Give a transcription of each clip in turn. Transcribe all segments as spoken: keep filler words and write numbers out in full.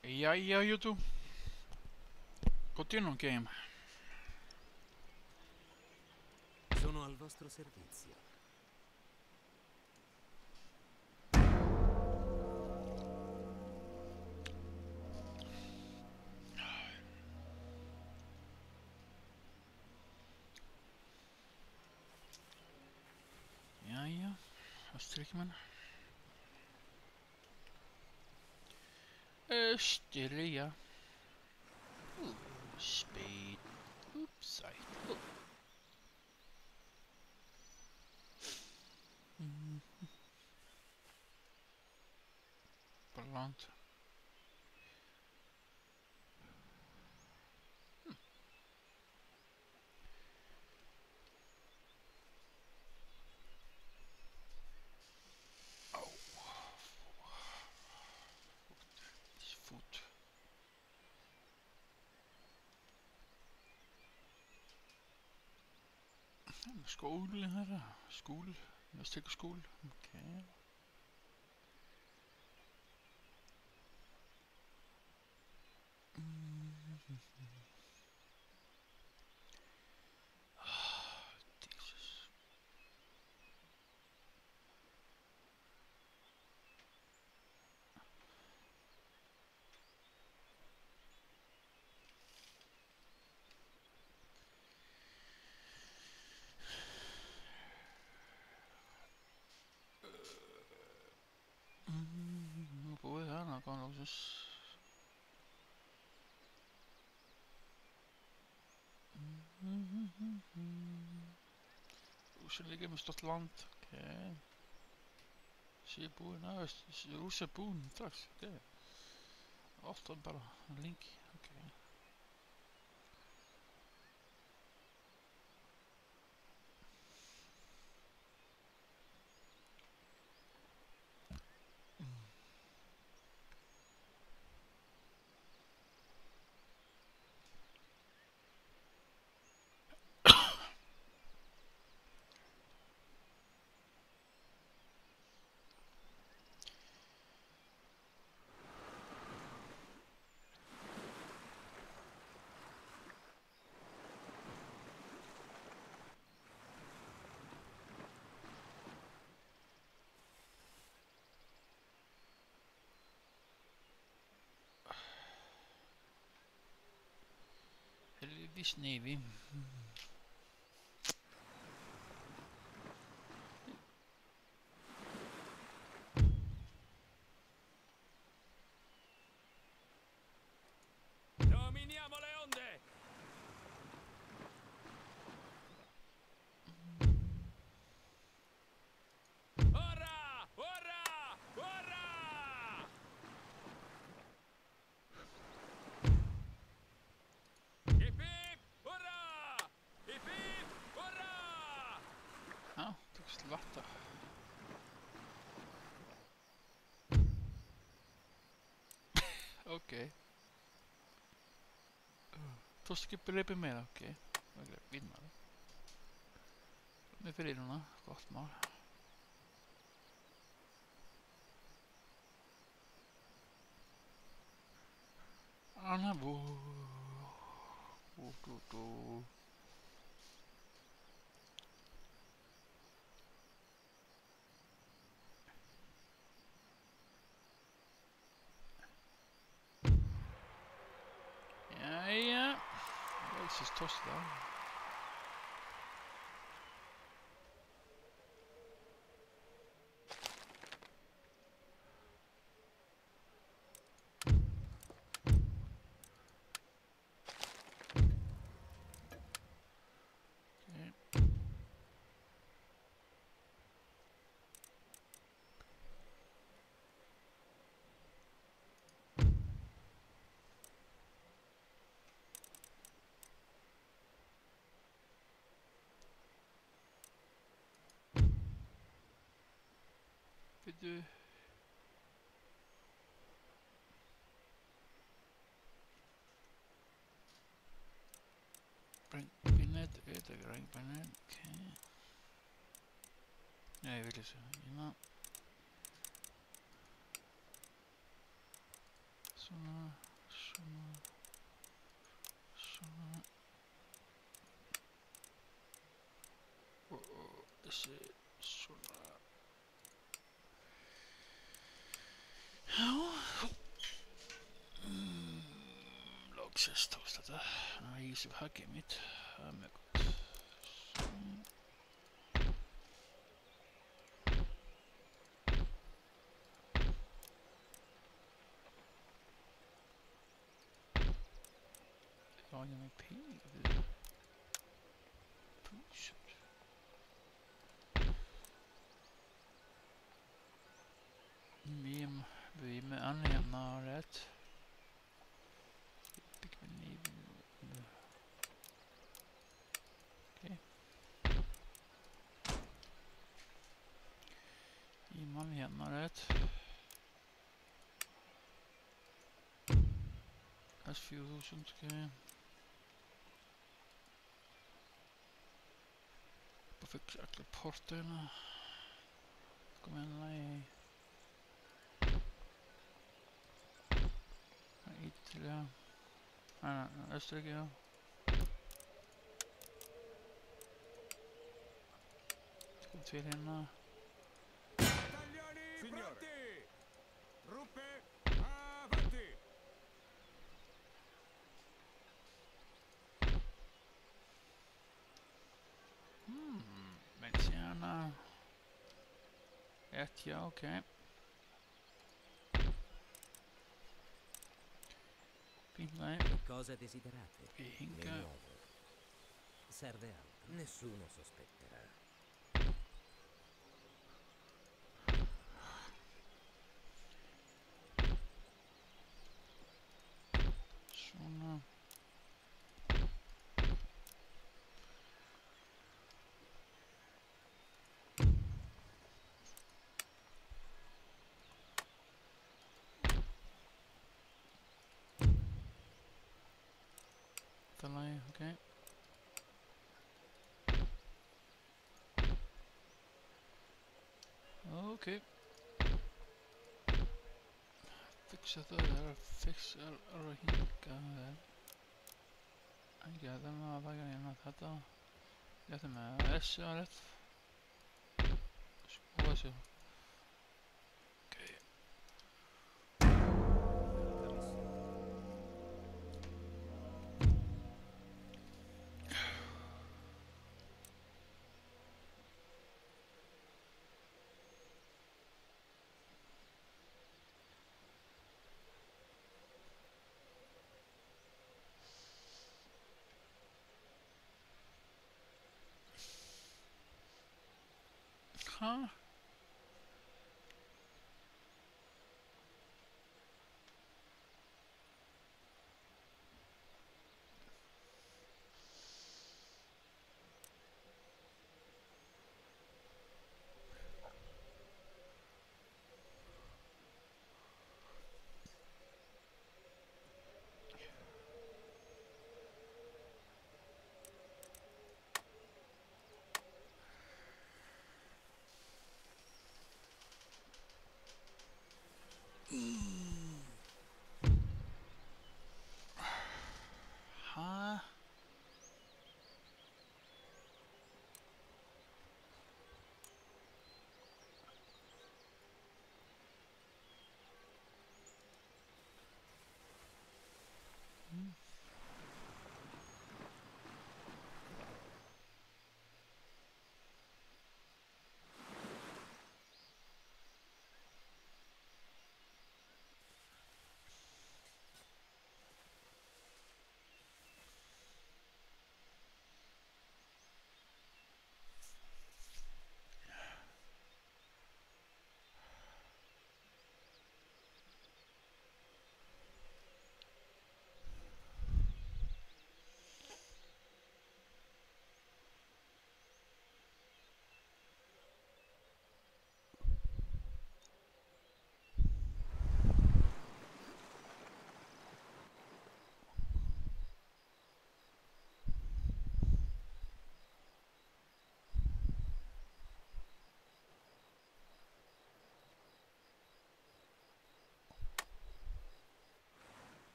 Jæja, YouTube. Continuo game. Sono al vostro servizio. Jæja, það strykker man. Uh, styrja. Ooh, speed. Oops, I... Oh. Mm. Ballant. Hmm. Oh. This foot. Skole her. Skole. Jeg stikker skole. Okay. Mm-hmm. Oh, Jesus. Mm, nu får vi her, nå kan jeg også... Rússia ligger með stórt land, ok. Sé búinn að, Rússia er búinn strax, ok. Alltaf bara lengi, ok. Helvis Navy. Dominiamo le onde! Ora! Ora! Ora! Hip hip! Ora! Hip hip! Ora! Já, tókst latta. Ok. Tókst ekki breypið meira, ok. Ok, fín maður. Með fyrir núna, gott mál. Anna bú. Bú, bú, bú. Jæja. Loksins tókst það. Byrju. Brinnet, þetta er grænkbrinnet, ok. Nei, ég vil þessu, hérna. Svona, svona, svona. Og, og þessi svona. Já. Mm, loksins tókst þetta. Ná, ég sem hakið mitt. Það er mjög gott. Svona. Já, ég er með pening við púsur. Vi vi är med Anna hemma rätt. Fick vi liv. Okej. Vi man hemma rätt. S fyra tusen ska vi. På fixa porterna. Kom igen, nej. Italia. Nej, nej, Österrike, ja. Ska vi till henne. Italiani pronti! Truppe avanti! Hmm, Mexiana. Ett, ja, okej. Okay. Pinga, Che cosa desiderate? pinga. Le nuove. Serve altro. Nessuno sospetterà. Sono. Okej. Okay. Okej. Okay. Fixa det här. Fixa och hinka här. Jag hade med alla grejerna att hata. Jag hade med S-öret. Och så. Okej. Huh?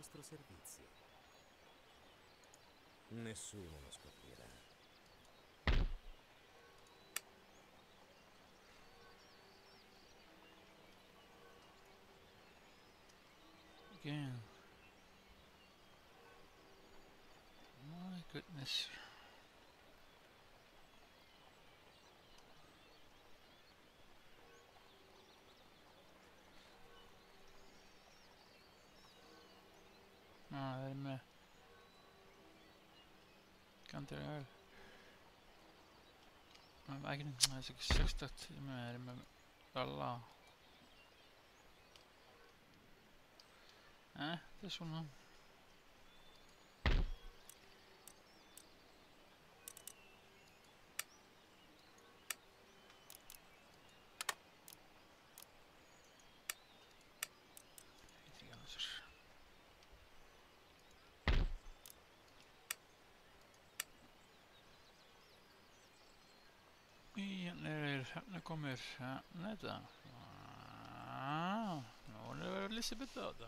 vostro servizio. Nessuno lo scoprirà. Again. My goodness. Ah, det är med. Kan inte det här. Men vägen är så sextat med med alla. Nej, det är såna. Nu kommer Neda. Ah, nu är det Elisabeth döda.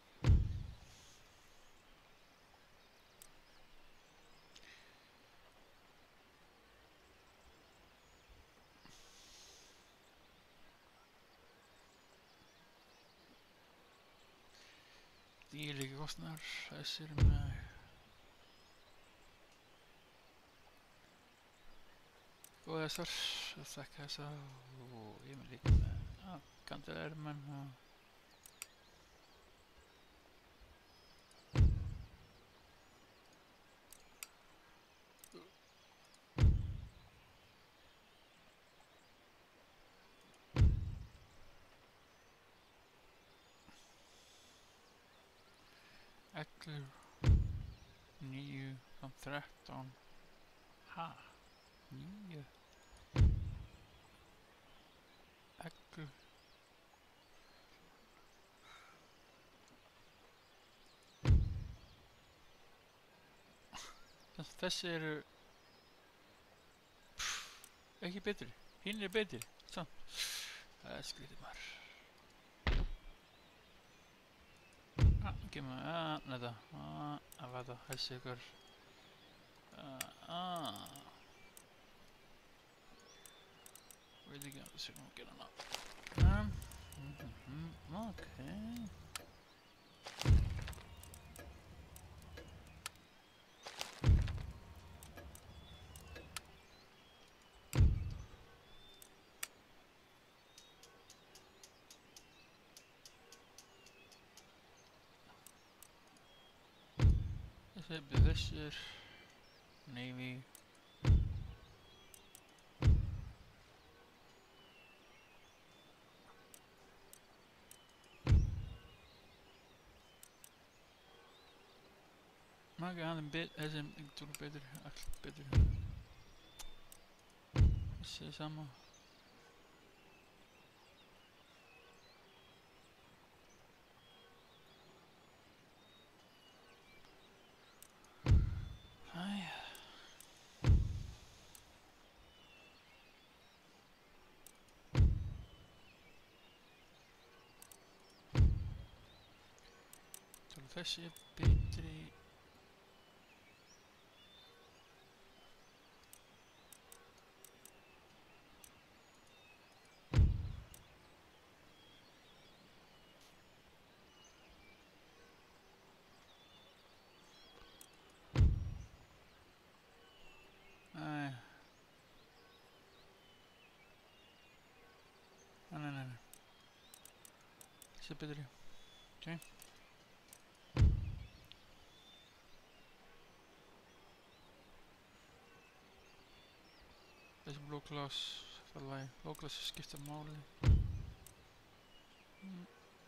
Det ligger kostnader. Jag ser med. Och jag ser säkert så och Emily. Ja, kan inte lära men Äcklig nio som tretton. Ha. Nio. Äcklig. Þessi eru ekki betri. Hinn er betri. Svo. Það er skrítið maður. Ah, ekki maður. Ah, þetta. Ah, að vata. Þessi ykkur. Ah, ah. Veit ekki að þessi nú gera hana. Ah. Mm-hmm. Okay. Þessir Navy Maga hann er bet þessi er betur allt betur þessi sama Þessi er betri Nei Nei, nei, nei Þessi er betri Ok Þessi blue class, það er læg, blue class skiptir máli. Mm.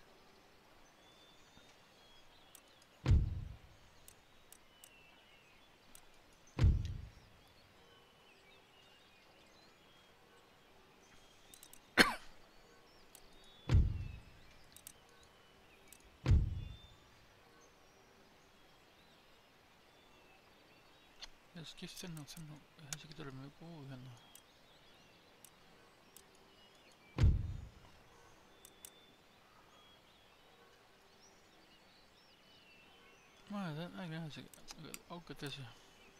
Þessi skiptir nú, þessi getur verið mjög góð hérna. den är ganska och det så.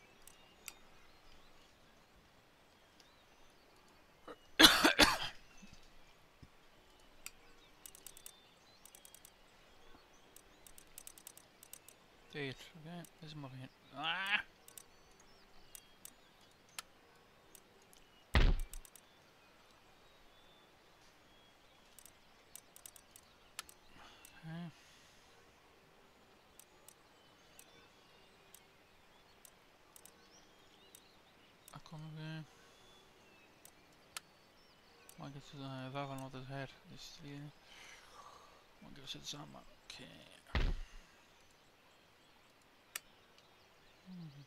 Dit, oké, dit is maar geen. Ah! Okay. Här kommer vi. Man kan sätta väva något här. Man kan sätta samman. Okej. Okay. Mm.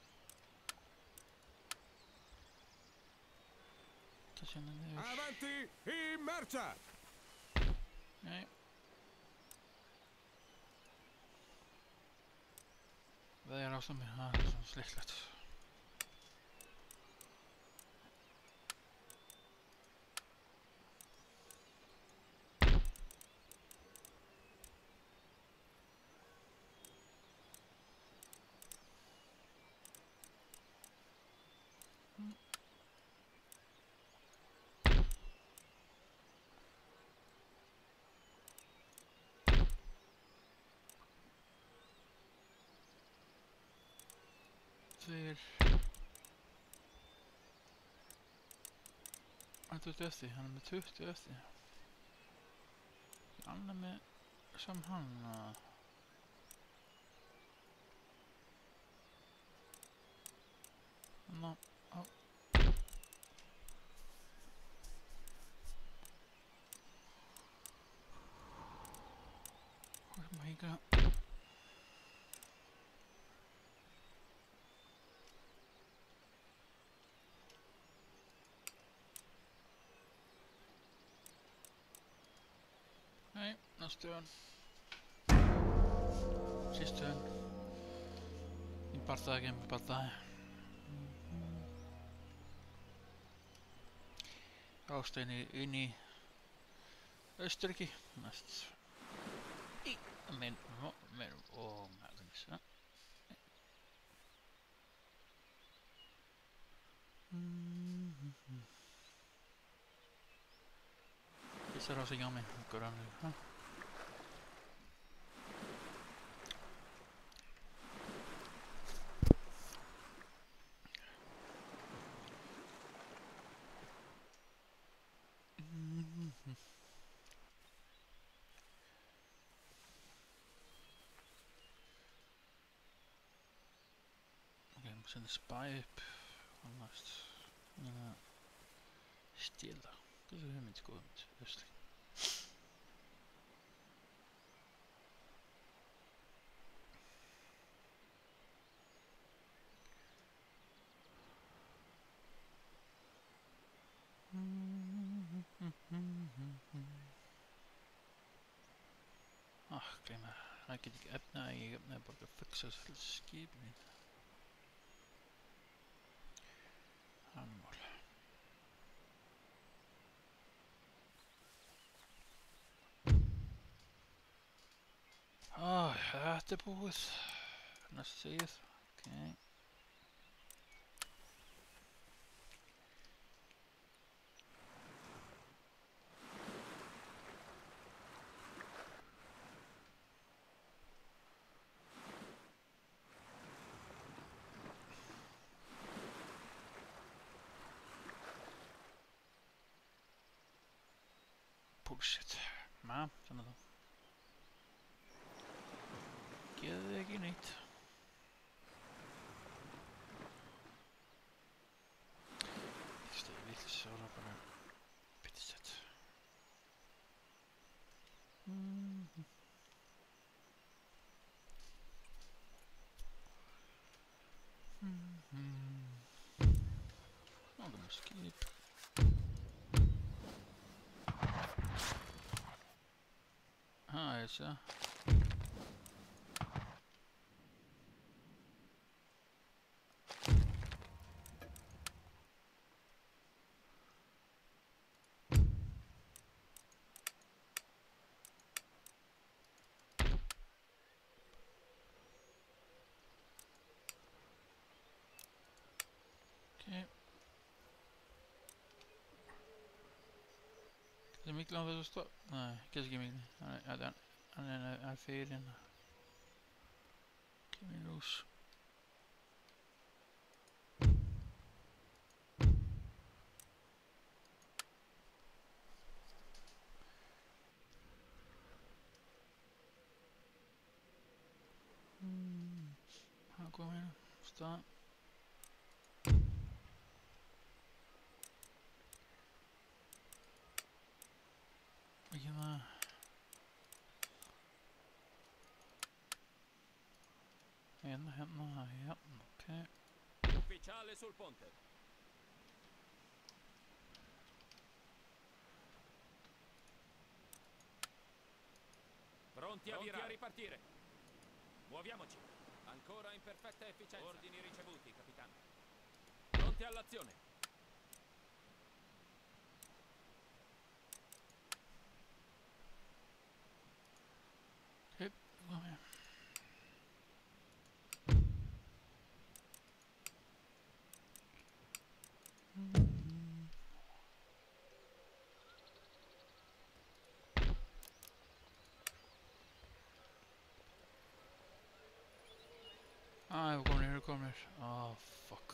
Kanske en där. Avanti in marcia! Nej. Det är också med här som släckligt. Tveir. Hann er tuttugu eftir, hann er með tuttugu eftir. Hann er með sem hann. Ná, á. Hvað er maður hingað? Nej, nästa ön. Sista ön. Í bardaði, game bardaði. Ástein inn í Österriki. Næst. Í, men, men, og maður missa. Isso era o senhor mesmo, agora não. Okay, we zijn de spijp. Almost. Ja. Stil. Dat is helemaal niet goed. Rustig. Ach, kijk maar. Hij kan die app naar je hebt naar een fixer skip niet. Hammer. Ah, ja, det är búið. Nästa síð. Okej. Bullshit. Ma, svona þá. Geðið ekki neitt. Þetta er vitlis ára bara bittisett. Mm-hmm. Mm-hmm. Oh, the skip. Ah, yes, sir. Getur Mikli á þessu stað? Nei, getur ekki Mikli. Hann er, hann er, hann er fyrir hérna. Kemur í ljós. Mm. Hann kom hérna. Stað. Ekki það. Hérna, hérna, ja, ok. Ufficiale sul ponte. Pronti a virare. Pronti a ripartire. Muoviamoci. Ancora in perfetta efficienza. Ordini ricevuti, capitano. Pronti all'azione. Ok, come? Mm. Ah, jag kommer ner, jag kommer. Ah, fuck.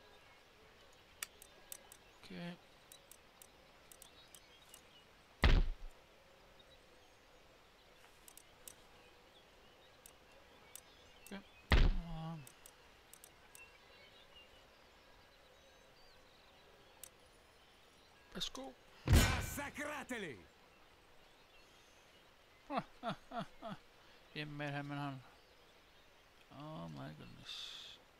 Okej. Okej. Ah. Let's go. Massacrateli! Ah, ah, ah, ah. Ge mer hem än han. Oh my goodness.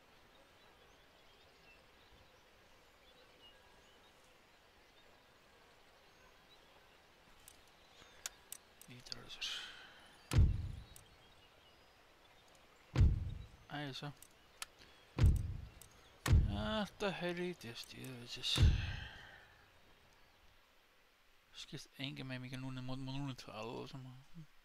Vidare så. Nej så. Ah, the hell it is, Jesus. Skist ingen med mig kan nu mod mod nu två eller så.